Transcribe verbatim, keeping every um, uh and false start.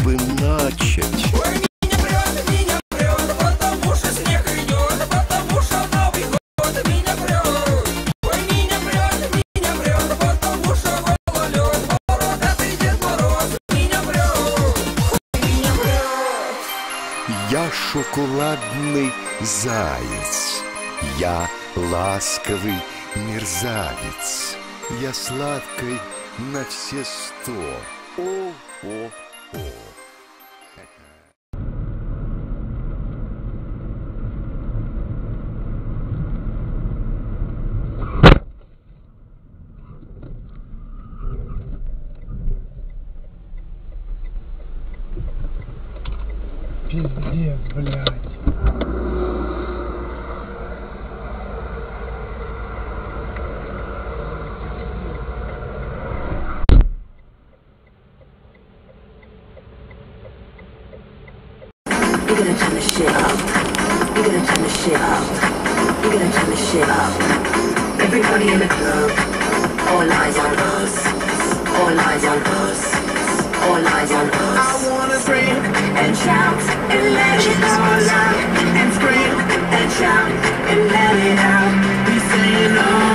бы начать. Ой, меня прет, меня прет, потому что снег идет, потому что Новый год меня прет. Ой, меня прет, меня прет, потому что гололед, бородатый Дед Мороз меня прет. Ой, меня прет. Я шоколадный заяц, я ласковый мерзавец, я сладкой на все сто. О-о-о. Пиздец, блядь. You're gonna turn the shit up. You're gonna turn the shit up. You're gonna turn the shit up. Everybody in the club. All eyes on us. All eyes on us. All eyes on us. I wanna scream and shout and let it all out. And scream and shout and let it out. We saying oh.